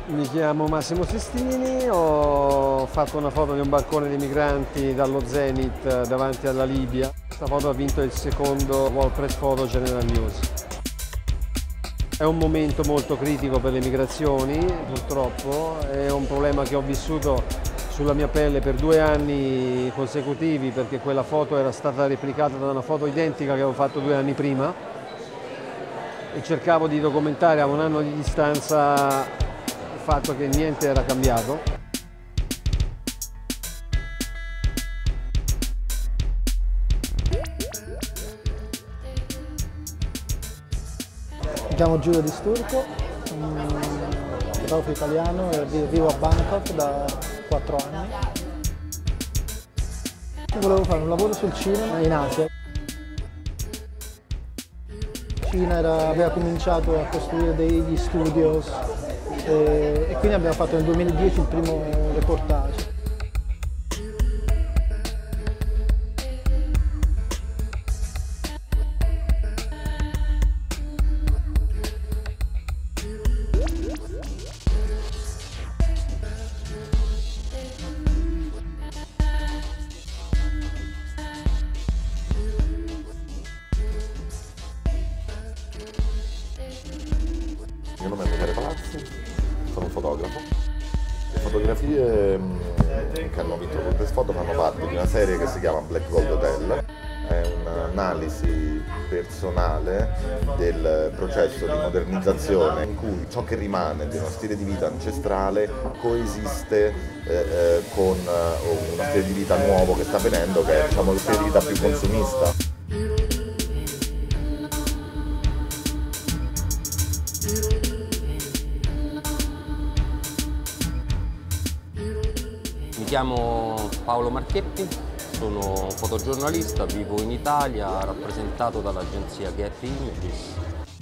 Mi chiamo Massimo Sestini, ho fatto una foto di un barcone dei migranti dallo Zenit davanti alla Libia. Questa foto ha vinto il secondo World Press Photo General News. È un momento molto critico per le migrazioni, purtroppo, è un problema che ho vissuto sulla mia pelle per 2 anni consecutivi, perché quella foto era stata replicata da una foto identica che avevo fatto 2 anni prima e cercavo di documentare a 1 anno di distanza il fatto che niente era cambiato. Mi chiamo Giulio Di Sturco, fotografo italiano e vivo a Bangkok da 4 anni. Volevo fare un lavoro sul cinema in Asia. Cina aveva cominciato a costruire degli studios e quindi abbiamo fatto nel 2010 il primo reportage. Il mio nome è Michele Palazzi, sono un fotografo. Le fotografie che hanno vinto il Press Photo fanno parte di una serie che si chiama Black Gold Hotel. È un'analisi personale del processo di modernizzazione in cui ciò che rimane di uno stile di vita ancestrale coesiste con uno stile di vita nuovo che sta avvenendo, che è, diciamo, lo stile di vita più consumista. Mi chiamo Paolo Marchetti, sono un fotogiornalista, vivo in Italia, rappresentato dall'agenzia Getty Images.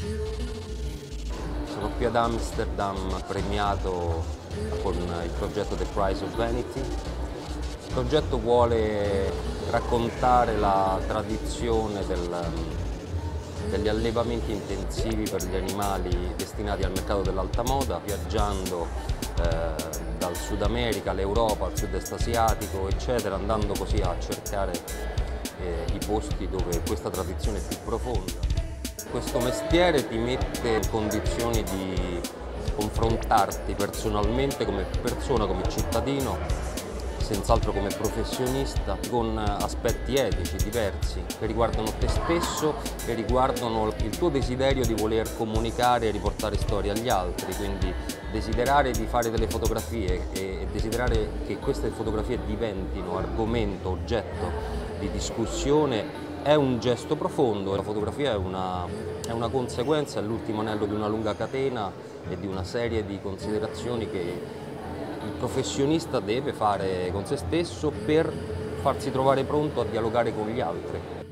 Sono qui ad Amsterdam premiato con il progetto The Prize of Vanity. Il progetto vuole raccontare la tradizione degli allevamenti intensivi per gli animali destinati al mercato dell'alta moda, viaggiando dal Sud America all'Europa, al sud-est asiatico, eccetera, andando così a cercare i posti dove questa tradizione è più profonda. Questo mestiere ti mette in condizioni di confrontarti personalmente come persona, come cittadino, senz'altro come professionista, con aspetti etici diversi che riguardano te stesso e riguardano il tuo desiderio di voler comunicare e riportare storie agli altri, quindi desiderare di fare delle fotografie e desiderare che queste fotografie diventino argomento, oggetto di discussione è un gesto profondo. La fotografia è una conseguenza, è l'ultimo anello di una lunga catena e di una serie di considerazioni che il professionista deve fare con se stesso per farsi trovare pronto a dialogare con gli altri.